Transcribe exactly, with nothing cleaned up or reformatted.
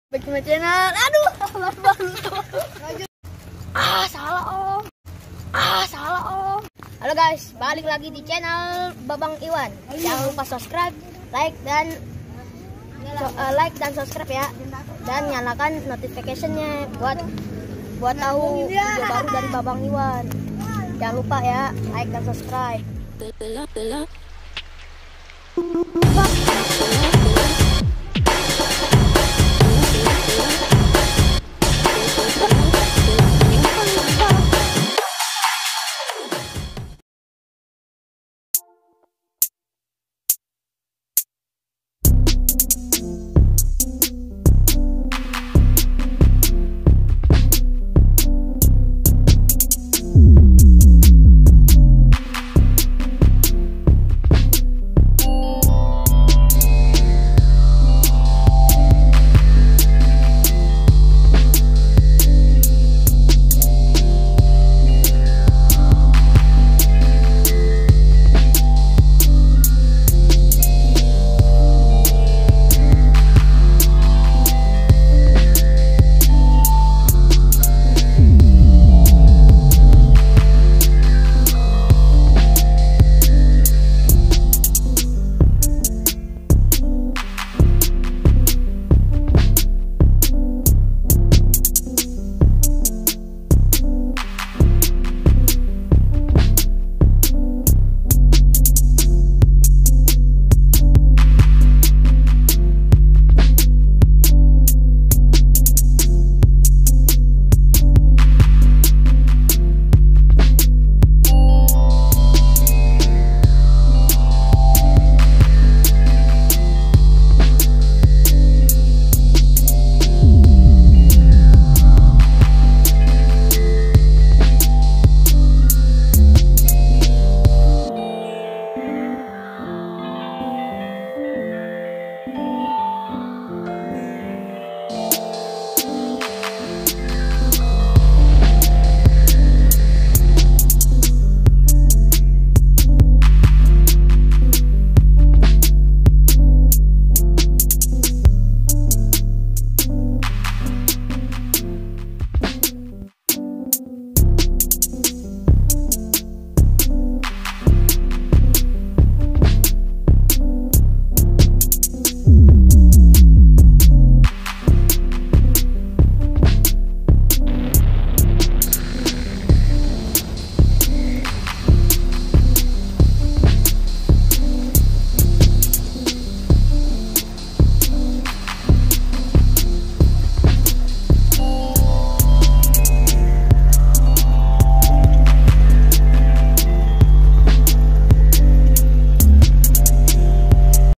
Back to my channel. Aduh, ah salah om, ah salah om. Halo guys, balik lagi di channel Babang Ihwan. Jangan lupa subscribe, like dan so, uh, like dan subscribe ya, dan nyalakan notificationnya buat buat tahu video baru dari Babang Ihwan. Jangan lupa ya, like dan subscribe.